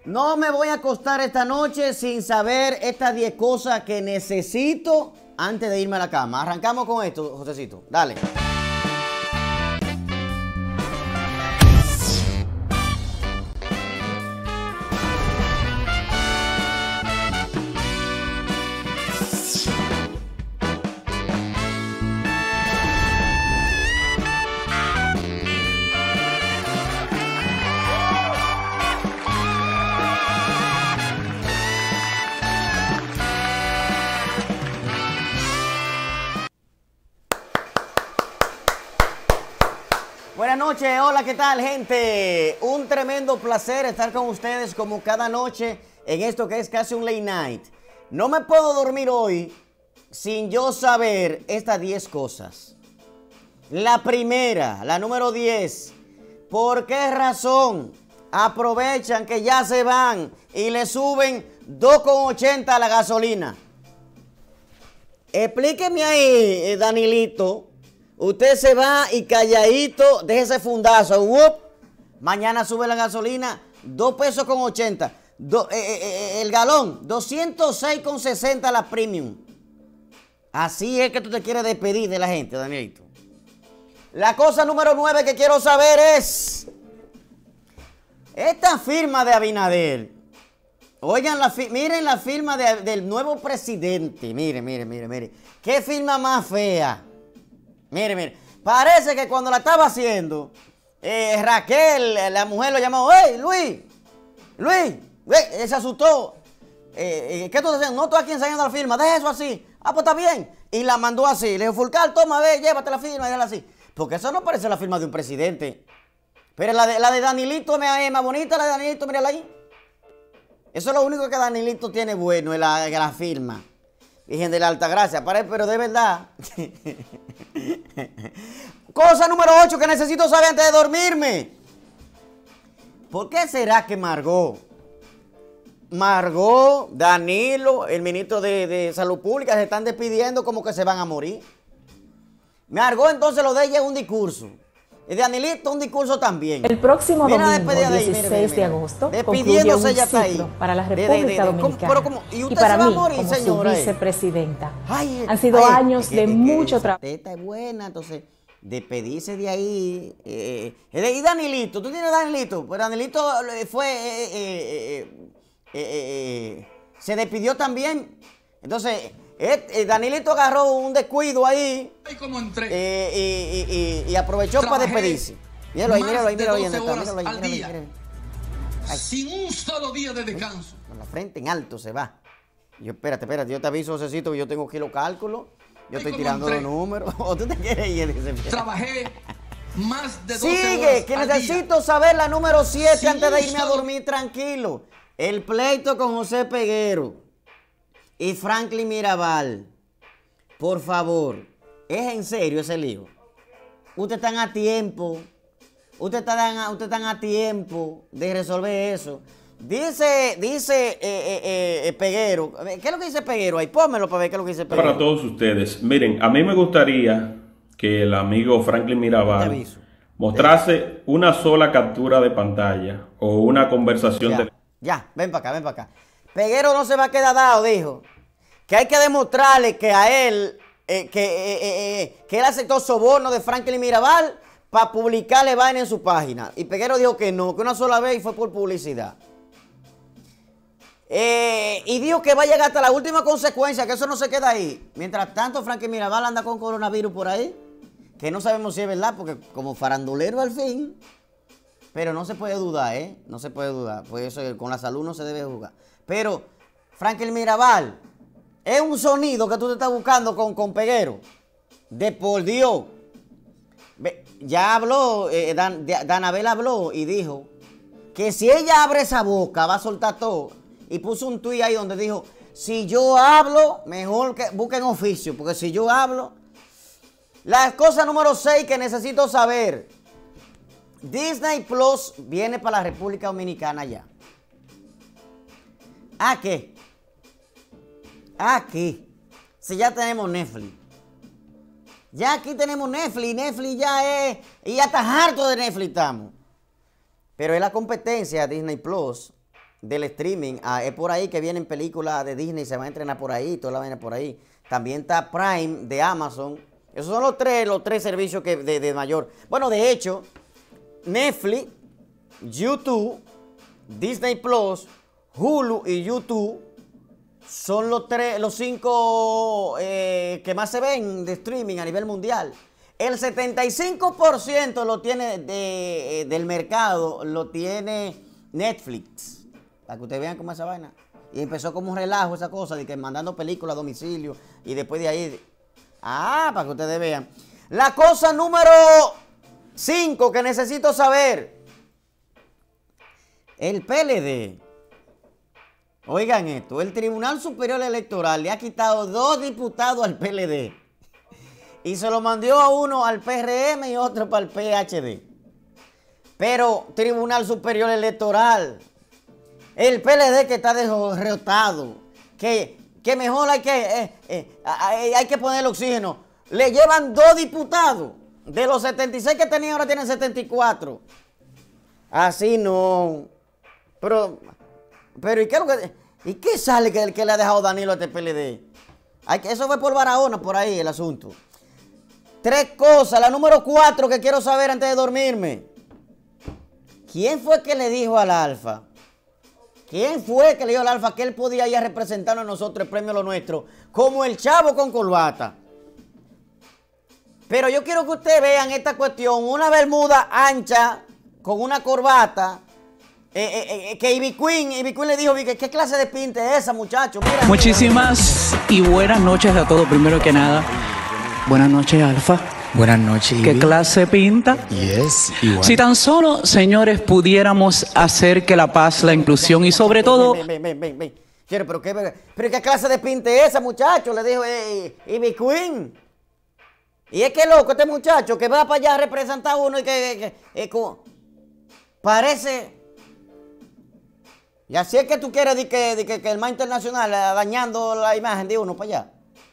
No me voy a acostar esta noche sin saber estas 10 cosas que necesito antes de irme a la cama. Arrancamos con esto, Josecito. Dale. Buenas noches, hola, ¿qué tal, gente? Un tremendo placer estar con ustedes como cada noche en esto que es casi un late night. No me puedo dormir hoy sin yo saber estas 10 cosas. La primera, la número 10, ¿por qué razón aprovechan que ya se van y le suben 2,80 a la gasolina? Explíqueme ahí, Danilito. Usted se va y calladito, deje ese fundazo. Mañana sube la gasolina, 2 pesos con 80. El galón, 206,60 la premium. Así es que tú te quieres despedir de la gente, Danielito. La cosa número 9 que quiero saber es esta firma de Abinader. Oigan, miren la firma del nuevo presidente. Mire. Qué firma más fea. Mire. Parece que cuando la estaba haciendo, Raquel, la mujer, lo llamó. ¡Hey, Luis! Él se asustó. ¿Qué tú estás haciendo? No estoy aquí enseñando la firma. Deja eso así. Ah, pues está bien. Y la mandó así. Le dijo, Fulcar, toma, ve, llévate la firma y déjala así. Porque eso no parece la firma de un presidente. Pero la de Danilito es más bonita, la de Danilito, mírala ahí. Eso es lo único que Danilito tiene bueno, es la firma. Virgen de la Altagracia, pero de verdad. Cosa número 8 que necesito saber antes de dormirme. ¿Por qué será que Margot, Danilo, el ministro de Salud Pública se están despidiendo como que se van a morir? Margot entonces lo de ella es un discurso. Y de Danilito un discurso también. El próximo domingo, 16 de agosto, despidiéndose ya está ahí. Para la República Dominicana y para mí, como su vicepresidenta. Han sido ay, años de mucho trabajo. Esta es buena, entonces despedirse de ahí. Y Danilito, tú tienes Danilito, pero Danilito se despidió también. Entonces, Danilito agarró un descuido ahí y aprovechó para despedirse. Míralo ahí. Sin un solo día de descanso. Con la frente en alto se va. Espérate, yo te aviso, Josecito, que yo tengo aquí los cálculos. Yo estoy tirando los números. ¿O tú te quieres ir? Trabajé más de 12 Sigue, horas que al necesito día. saber la número 7 antes de irme a dormir tranquilo. El pleito con José Peguero y Franklin Mirabal. Por favor, ¿es en serio ese lío? Ustedes están a tiempo. Ustedes están a tiempo de resolver eso. Dice Peguero. ¿Qué es lo que dice Peguero? Ahí pónmelo para ver qué es lo que dice Peguero. Para todos ustedes. Miren, a mí me gustaría que el amigo Franklin Mirabal mostrase una sola captura de pantalla o una conversación Ya, ven para acá. Peguero no se va a quedar dado, dijo. Que hay que demostrarle que a él, que él aceptó soborno de Franklin Mirabal para publicarle vaina en su página. Y Peguero dijo que no, que una sola vez y fue por publicidad. Y dijo que va a llegar hasta la última consecuencia, que eso no se queda ahí. Mientras tanto, Franklin Mirabal anda con coronavirus por ahí, que no sabemos si es verdad, porque como farandulero al fin. Pero no se puede dudar, no se puede dudar. Pues eso, con la salud no se debe jugar. Pero, Franklin Mirabal, es un sonido que tú te estás buscando con Peguero. De por Dios. Ya habló, Danabel habló y dijo que si ella abre esa boca va a soltar todo. Y puso un tuit ahí donde dijo, si yo hablo, mejor que busquen oficio. Porque si yo hablo... La cosa número 6 que necesito saber. Disney Plus viene para la República Dominicana ya. ¿A qué? Aquí. Si ya tenemos Netflix. Ya aquí tenemos Netflix. Netflix ya es... Y ya está harto de Netflix estamos. Pero es la competencia Disney Plus. del streaming. Es por ahí que vienen películas de Disney, se van a entrenar por ahí, toda la vaina por ahí. También está Prime de Amazon. Esos son los tres servicios que de mayor. Bueno, de hecho, Netflix, YouTube, Disney Plus, Hulu y YouTube son los 5 que más se ven de streaming a nivel mundial. El 75% lo tiene del mercado, lo tiene Netflix. Para que ustedes vean cómo es esa vaina. Y empezó como un relajo esa cosa de que mandando películas a domicilio y después de ahí... para que ustedes vean. La cosa número 5 que necesito saber. El PLD. Oigan esto, el Tribunal Superior Electoral le ha quitado 2 diputados al PLD. Y se lo mandó a uno al PRM y otro para el PHD. Pero Tribunal Superior Electoral, el PLD que está derrotado, que mejor hay que poner el oxígeno. Le llevan 2 diputados. De los 76 que tenía, ahora tienen 74. Así no. Pero ¿y qué es lo que... ¿Y qué sale que le ha dejado Danilo a este PLD? Eso fue por Barahona, por ahí el asunto. 3 cosas. La número 4 que quiero saber antes de dormirme. ¿Quién fue que le dijo al Alfa? ¿Quién fue que le dijo al Alfa que él podía ir a representarnos a nosotros el premio Lo Nuestro? Como el chavo con corbata. Pero yo quiero que ustedes vean esta cuestión. Una bermuda ancha con una corbata. Que Ivy Queen le dijo, ¿qué clase de pinta es esa, muchacho? Mira, muchísimas y buenas noches a todos. Primero que nada, buenas noches, Alfa. Buenas noches, ¿Qué clase pinta? Yes, igual. Si tan solo, señores, pudiéramos hacer que la paz, la inclusión y sobre todo... Ven. Pero ¿qué clase de pinta es esa, muchacho? Le dijo Ivy Queen. Y es que loco este muchacho que va para allá a representar a uno y que parece... Y así es que tú quieres que el más internacional dañando la imagen de uno para allá.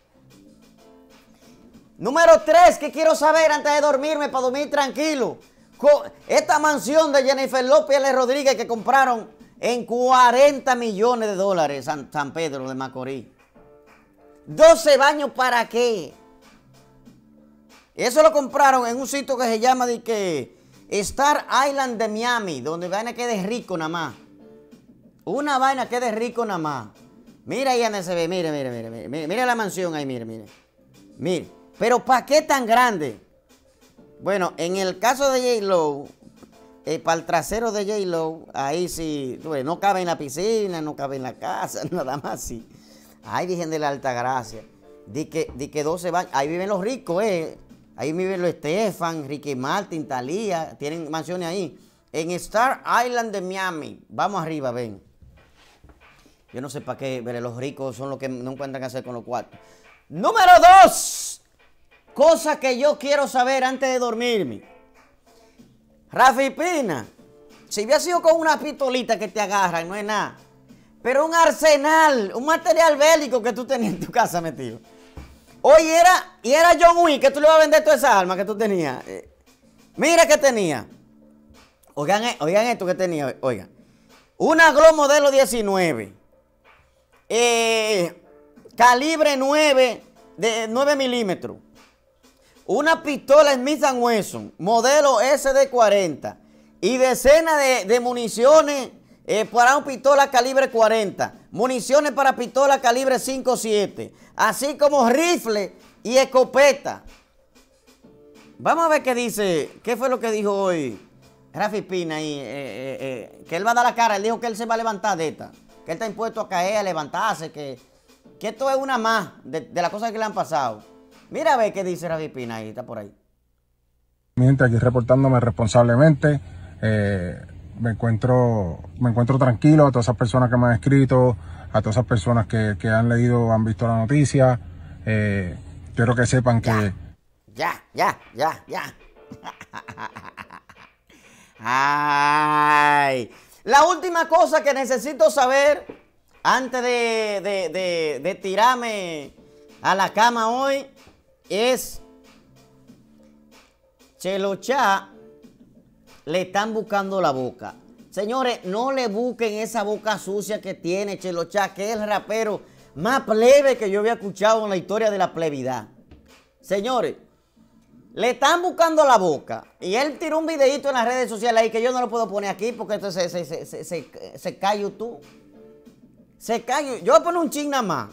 Número 3 que quiero saber antes de dormirme para dormir tranquilo. Esta mansión de Jennifer López L. Rodríguez que compraron en $40 millones San Pedro de Macorís. 12 baños ¿para qué? Eso lo compraron en un sitio que se llama Star Island de Miami, donde vaina que de rico nada más. Una vaina que de rico nada más. Mira ahí donde se ve, mire la mansión ahí, mire. Pero ¿para qué tan grande? Bueno, en el caso de J-Lo, para el trasero de J-Lo, ahí sí, no cabe en la piscina, no cabe en la casa, nada más sí. Ay, Virgen de la Altagracia. Di que 12 baños, ahí viven los ricos, Ahí viven los Estefan, Ricky Martin, Thalía, tienen mansiones ahí. En Star Island de Miami. Vamos arriba, ven. Yo no sé para qué, pero los ricos son los que no encuentran qué hacer con los cuartos. Número 2. Cosa que yo quiero saber antes de dormirme. Rafi Pina, si hubiera sido con una pistolita que te agarran, no es nada. Pero un arsenal, un material bélico que tú tenías en tu casa metido. Oye, era John Wick que tú le ibas a vender toda esa arma que tú tenías. Mira que tenía. Oigan esto que tenía, oigan. Una Glock modelo 19. Calibre 9 de 9 milímetros. Una pistola Smith & Wesson, modelo SD40. Y decenas de municiones para una pistola calibre 40. Municiones para pistola calibre 5.7. Así como rifle y escopeta. Vamos a ver qué dice, qué fue lo que dijo hoy Rafi Pina ahí, que él va a dar la cara. Él dijo que él se va a levantar de esta, que él está impuesto a caer, a levantarse, que esto es una más de las cosas que le han pasado. Mira a ver qué dice Rafi Pina ahí, está por ahí. Aquí reportándome responsablemente, me encuentro tranquilo. A todas esas personas que me han escrito, a todas esas personas que han leído, han visto la noticia, quiero que sepan que... Ya. Ay. La última cosa que necesito saber antes de tirarme a la cama hoy es Chelo Chá le están buscando la boca. Señores, no le busquen esa boca sucia que tiene Chelo Chá, que es el rapero más plebe que yo había escuchado en la historia de la plebidad. Señores, le están buscando la boca. Y él tiró un videito en las redes sociales ahí que yo no lo puedo poner aquí porque entonces se cae YouTube. Se cae. Yo voy a poner un chin nada más.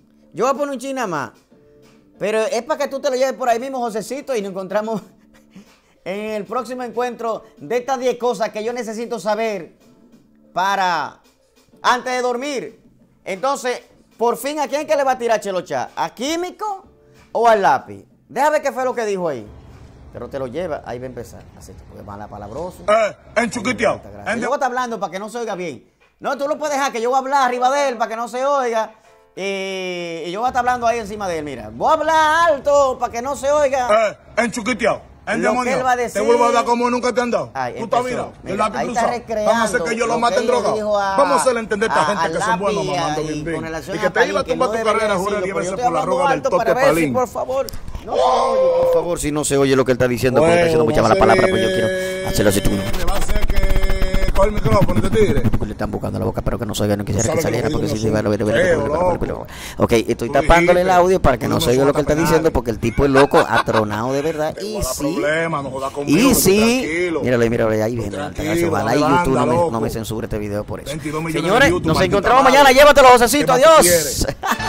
Pero es para que tú te lo lleves por ahí mismo, Josecito, y nos encontramos en el próximo encuentro de estas 10 cosas que yo necesito saber para antes de dormir. Entonces, por fin, ¿a quién que le va a tirar Chelo Chá? ¿A Químico o al lápiz? Déjame ver qué fue lo que dijo ahí. Pero te lo lleva, ahí va a empezar. Así, porque es mala palabroso. En chuquiteado. Yo voy a estar hablando para que no se oiga bien. No, tú lo puedes dejar que yo voy a hablar arriba de él para que no se oiga. Y yo voy a estar hablando ahí encima de él, mira. Voy a hablar alto para que no se oiga. En chuquiteado. Lo que él va a decir. Te vuelvo a dar como nunca te han dado. Ay, tú estás mira, el lápiz ahí cruzado. está recreando. Vamos a hacer que yo lo mate en droga. Vamos a hacerle entender a esta gente que son buenos mamando bien bien. Y que te iba a tumbar tu carrera, jura 10 veces por la roga del toque palín. Por favor, no se oye, por favor, si no se oye lo que él está diciendo, porque está diciendo mucha mala palabra, pues yo quiero hacerlo así tú. Le va a hacer que coge el micrófono y te tire. Le están buscando la boca, pero que no se oiga, no quisiera que saliera, porque si se iba a ver. Ok, estoy tapándole el audio para que no se oiga lo que él está diciendo, porque el tipo es loco, atronado de verdad. Y sí, mírale, ahí viene. Ojalá y YouTube no me censure este video por eso. Señores, nos encontramos mañana. Llévatelo, Josecito. Adiós.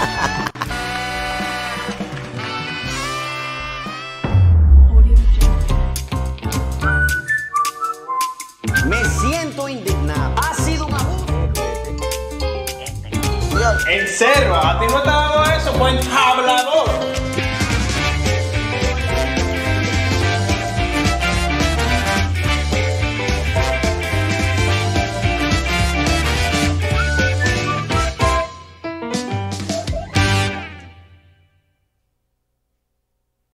Me siento indignado. Ha sido un abuso. En serio, a ti no te ha dado eso, buen hablador.